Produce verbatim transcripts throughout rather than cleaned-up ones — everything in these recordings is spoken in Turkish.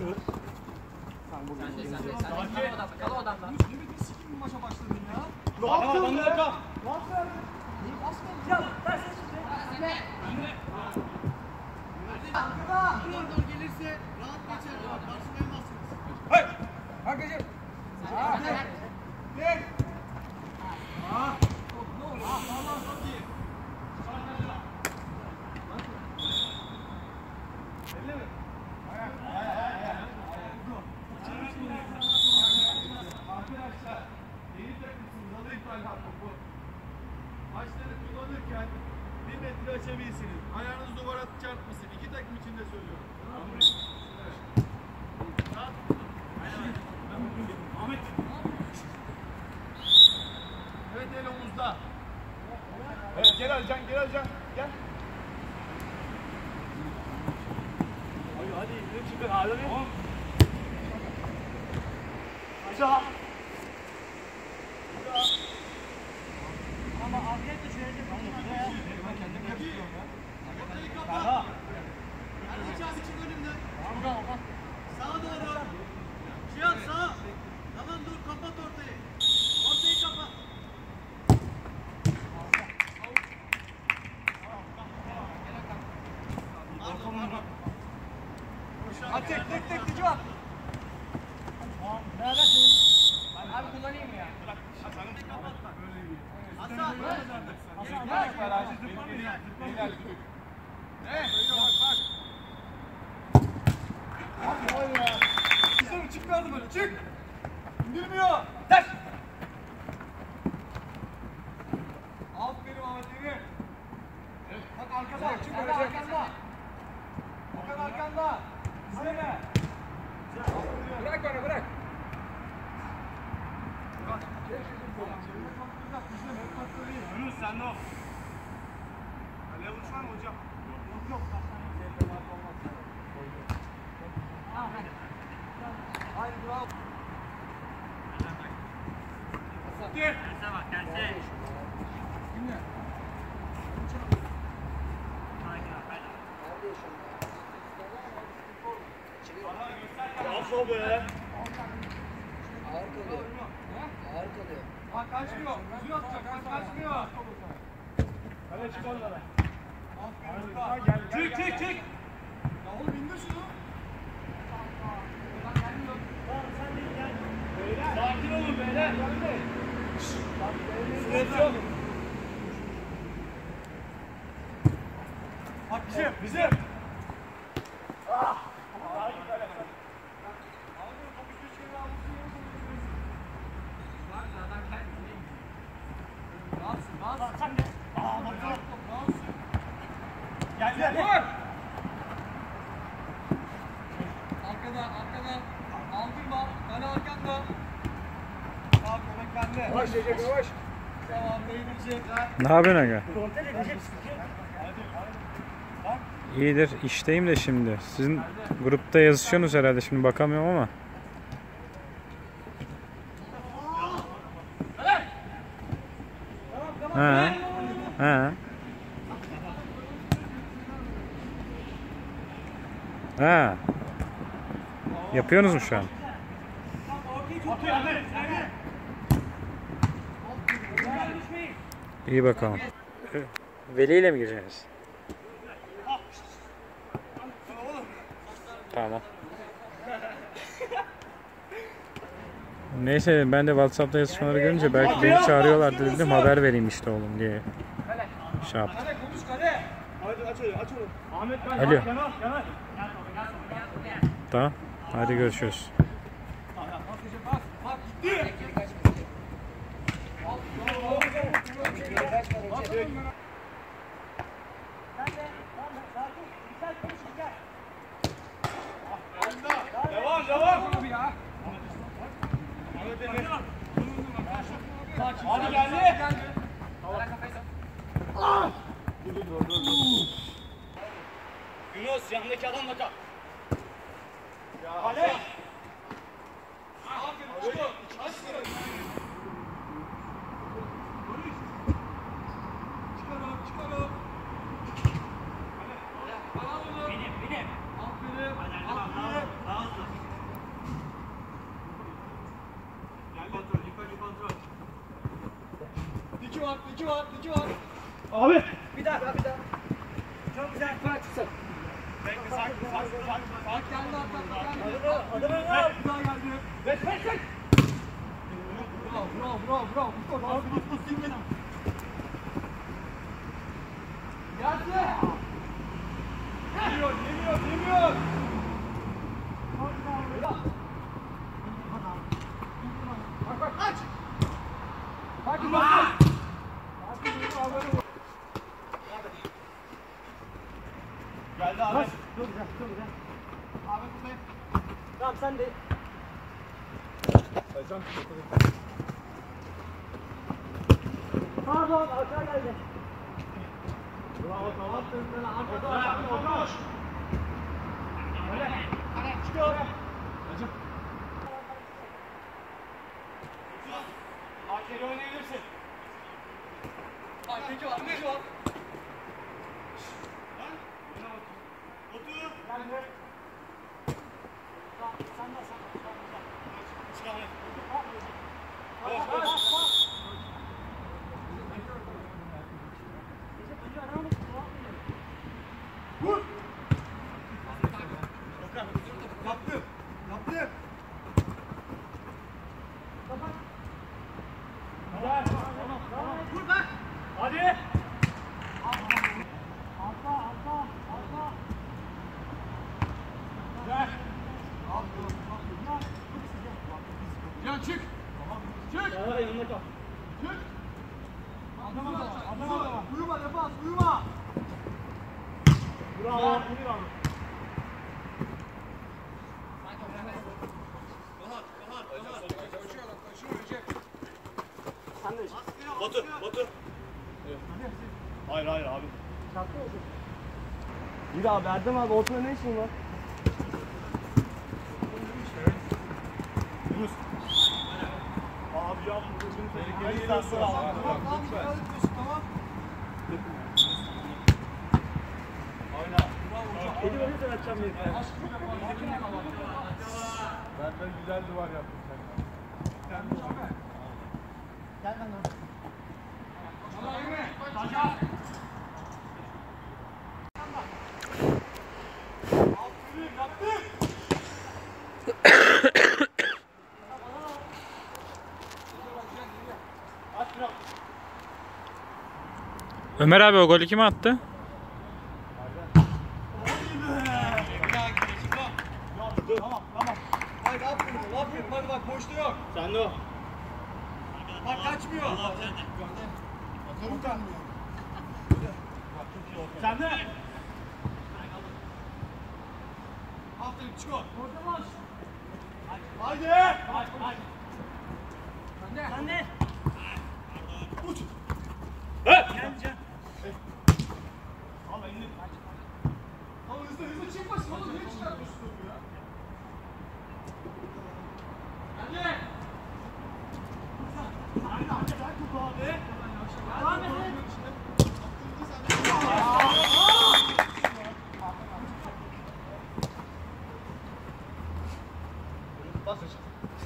Sen burada. Sen de sen de sen de. Kala odamda, kala odamda. Ne bir sikim bir maça başladın ya? Ne yaptın be? Ne yaptın? İyi pas ver. Ya ben sen şimdi. Anne. Arkada. Kordon gelirse rahat geçer. Karşılayamazsınız. Hey. Arkadaşım. Ha. Gel. Ha. Ne olur? Ha, vallahi çok iyi. Elle mi? Ayak. Ayak. Ayak. Arkadaşlar, yeni takımsınız, alın iptal topu. Maçları kullanırken bir metre açabilirsiniz. Ayağınız duvara çarpmasın. İki takım için de söylüyorum. Ahmet. Evet, el omuzda. Evet, gel Alican, gel Alican. Gel. Hadi, hadi, ne çıkın ağrı bir. Aşağı. Ama afiyetle çörecek. Ben kendim yapıyorum ya. Ortayı kapa. Erdeç abi çık önümden. Tamam tamam. Sağa doğru. Cihan sağa. Tamam dur kapat ortayı. Ortayı kapat. Hadi tek tek tek tek Cihan. Neredesin? Abi kullanayım mı ya? Bırak. Hasan'ı kapat bak. Böyle iyi. Hasan. Hasan. Bak barajı zıplar mı ya? Beyler düdük. Ne? Bak bak. Abi vay ya. Güzel çıkardı böyle. Çık. İndirmiyor. Ters. Aferin Ahmet Emir. Bak arkada. Çık böyle arkanda. Bakın arkanda. İzleme. Bırak bana bırak. Yunus sen de o. Kaleye vuruş var mı hocam? Yok yok. Haydi bravo. Terse bak terse. Dinle. Nasıl be? Ağır kalıyor. Ağır kalıyor. Bak kaçmıyor. Düzgün atacak. Bak kaçmıyor. Kale çık onlara. Çık çık çık. Ya oğlum indir şunu. Sakin olun beyler. Stres yok. Bak bizim. Bizim. Ah. Gel gel. Vur. Arkada, arkada. Aldırma. Kale arkanda. Tamam, demek bende. Yavaş Recep, yavaş. Tamam, değdirecek. Ne yapıyorsun aga? İyidir, işteyim de şimdi. Sizin grupta yazışıyorsunuz herhalde, şimdi bakamıyorum ama. Ha. Ha. Ha. Yapıyorsunuz mu şu an? İyi bakalım. Veli ile mi gireceksiniz? Tamam. Neyse, ben de WhatsApp'ta yazışmaları görünce belki beni çağırıyorlardı dedim, haber vereyim işte oğlum diye şey yaptım. Alo. Tamam. Hadi görüşürüz. Devam devam. Hadi geldi. Yunus yanındaki adamla kal. Kale. Aferin. Çıkarım, çıkarım. Benim, benim. Aferin. Aferin. var, iki var, iki var. Abi. Bir daha, bir daha. Çok güzel. Bırak çıksın. Bekle, sakin, sakin, sakin. Sakin, geldi arkadan, geldi. Adamı ne Evet, bir daha geldi. Beş beş beş. Bravo, bravo, bravo, bravo. Mustafa, abi, Mustafa, silmedi. Geldi. Geliyor, geliyor, geliyor. Bak, bak, aç. Sakin, sakin. Sakin, sakin. Geldi abi. Çok güzel, çok güzel. Abi buradayım. Tamam sen de. Pardon, aşağı geldi. Bravo, tamam. Arkada, arkada, koş. Öyle. Çıkıyor. Hacım. Hakeri oynayabilirsin. Peki var, peki var. Otur. Sen de. Sen de, sen de. Çıkar. Bas, bas, bas. Vur. Yaptım. Yaptım. Güzel. Tamam, tamam. Vur bak. Hadi. Alta, alta, alta. Gel. Can çık. Çık. Daha yanında kal. Çık. Adama da var. Adama da var. Uyuma defans. Uyuma. Bravo. Bravo. Sen de. Batu. Batu. Hayır hayır abi. Şartlı olsun. Bir abi Erdem abi ortada ne işin var? Yunus. Abi ya bu gözünü tehlikeli istasyonu al. Tamam tamam. Tamam. Oyna. Kedi verirsen açacağım bir tane. Benden güzel duvar yaptın sen. Sen de çabuk. Gel ben de. Allah yürü. Taca. Ömer abi o golü kim attı? Tamam tamam. Haydi aferin aferin hadi bak boşta yok. Sen de o. Bak kaçmıyor. Furkan. Sen de. Aferin çıkıyor. Orada boş. Haydi. Haydi. Haydi. Sen de. Sen de. Uç. Geleceğim. Al elini. Al hızlı hızlı çıkmasın oğlum niye çıkartıyorsun topu ya? Hadi. Hadi hadi ben topu abi. Devam edin. Bas aç.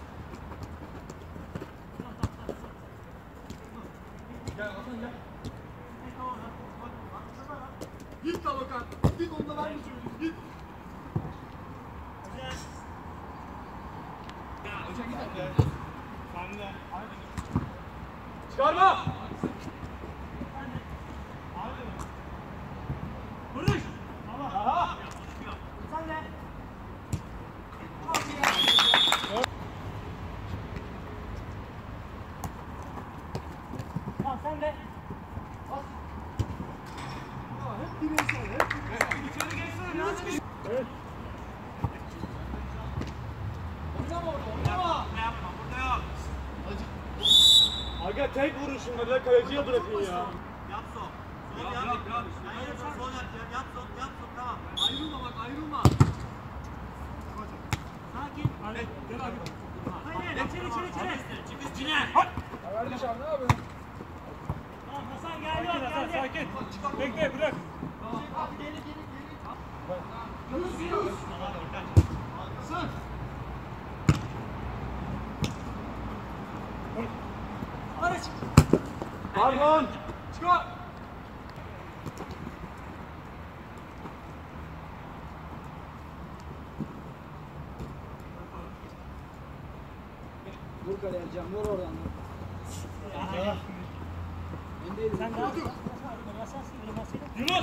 Gel Hasan gel. Git Kalokan. Git onda ben mi söyleyeyim? Git. Hoca git. Sen de. Çıkarma. Vuruş. Tamam. Aha. Sen de. Tamam sen de. Hep bireysel, hep bireysel. İçeri geçsene, biraz bir... Evet. Oynama orada, oynama. Ne yapma, burada yok. Aga tek vuruşunda da kaleciye bırakın ya. Yap sol. Sol yap. Yap, yap. Hayır, sol yap, yap, yap sol, yap sol, tamam. Ayrılma bak, ayrılma. Sakin. Hadi, gel abi. Hayır. İçeri içeri içeri. Çık üstüne. Kardeşim ne yapıyorsun? Tamam Hasan gel yok geldi. Sakin. Bekle bırak. Abi geri, geri, geri. Yunus, Yunus. Hasan. Barış. Pardon. Çıkar. Vur kaleye Can, vur oradan. Sen daha dur. Yunus.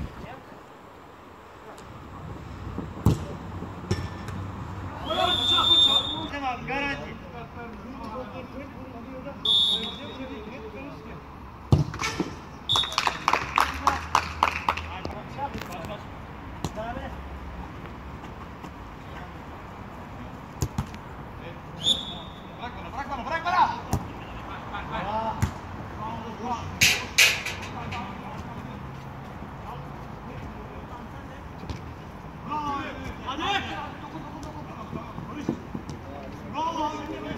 Tamam garanti. Bırak bana, bırak bana, bırak bana. Hadi. Bravo.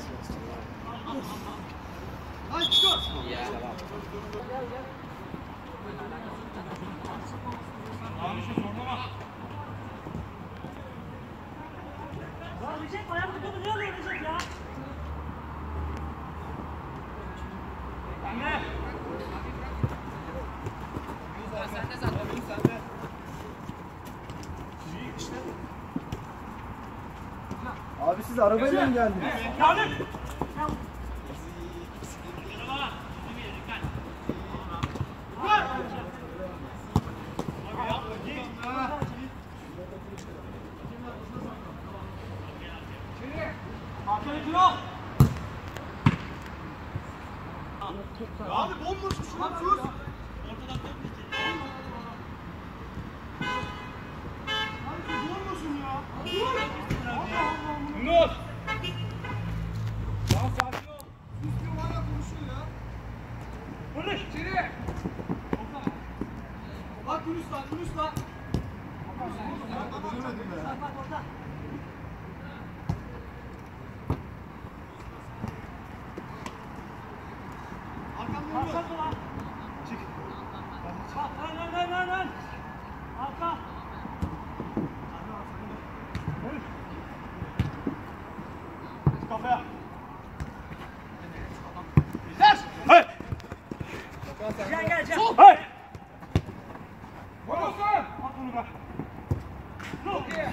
Hadi çıkar. Abi şu zorlama. Ya Recep ayağını tutup niye alıyor Recep ya? Anne. Sende zaten, sende. Abi siz arabayla mı geldiniz? Geldim. Abi bomboş şuna sus. Abi bomboşsun ya. Yunus. Ya sakin ol. Sus diyor hala konuşuyor ya. Barış. İçeri. Bak Yunus lan, Yunus lan. Dönemedim ya. Bak orada. Arkamdan Bak Yunus. bak ulan. Çık. Bak lan lan lan lan lan. Arka. Kafaya. Güzel. Hey. Gel gel gel. Hey. Vurursun. At bunu be. Çok iyi.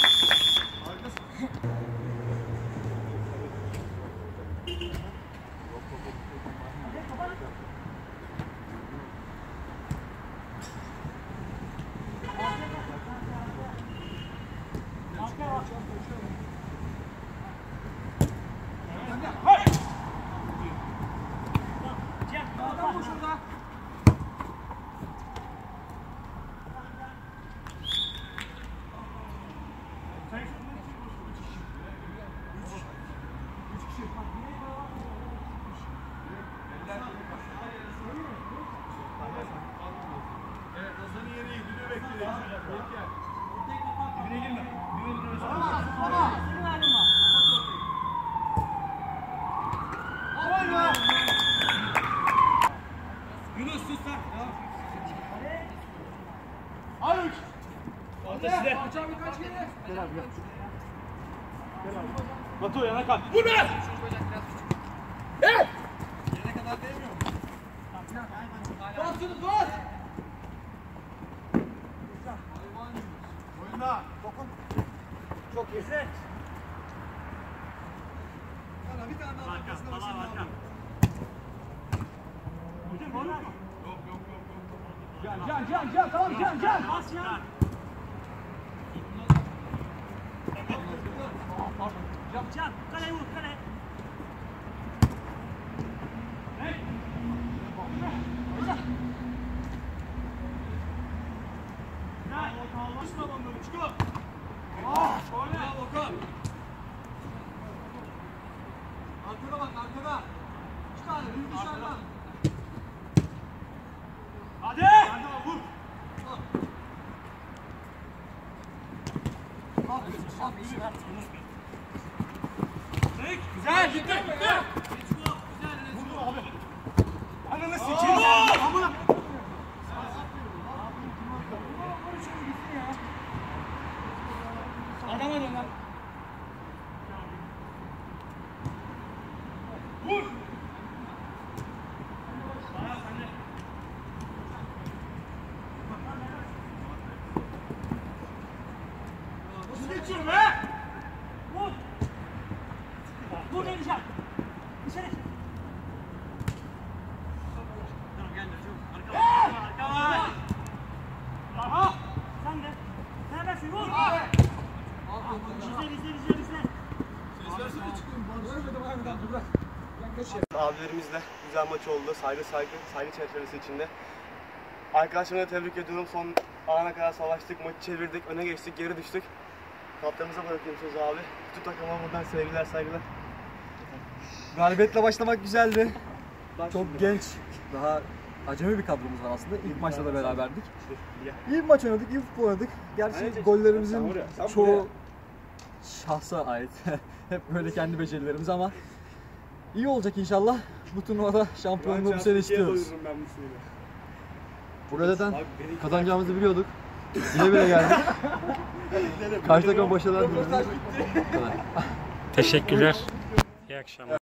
Hey. Adam bu şurada. Evet, Hasan'ın yeri iyi. Düdüğü bekliyor. Dibine girme. Dibine girme. Tamam, tamam. Oyna. Yunus sus sen. Al üç. Orta size. Aç abi kaç kere? Gel abi gel. Gel abi. Batu yana kal. Vur be! Evet! Yere kadar değmiyor mu? Bas şunu bas! Oyna. Dokun. Çok iyi. Sana bir tane daha arkasına başlayalım abi. Hocam bana. Yok yok yok yok. Can, can, can, can, tamam, can, can. Bas ya. Can kaleye vur kaleye. Düşme adamları, çıkıyor. Ah, oyna Volkan. Arkada bak, arkada. Çık abi, bir dışarıdan. Hadi! Hadi bak, vur. Güzel, gitti, gitti. Vurdu abi. Ananı sikeyim. Amına. Adama dön lan. Vur. Abilerimizle güzel maç oldu. Saygı saygı, saygı çerçevesi içinde. Arkadaşlarımı da tebrik ediyorum. Son ana kadar savaştık, maçı çevirdik, öne geçtik, geri düştük. Kaptanımıza bırakayım sözü abi. Bütün takıma buradan sevgiler, saygılar. Galibiyetle başlamak güzeldi. Çok genç, daha acemi bir kadromuz var aslında. İlk maçta da beraberdik. İyi bir maç oynadık, iyi futbol oynadık. Gerçi gollerimizin çoğu şahsa ait. Hep böyle kendi becerilerimiz ama iyi olacak inşallah. Bu turnuvada şampiyonluğu bu sene istiyoruz. Burada zaten kazanacağımızı biliyorduk. Bile bile geldik. Karşı takım başarılar diliyoruz. Teşekkürler. İyi akşamlar.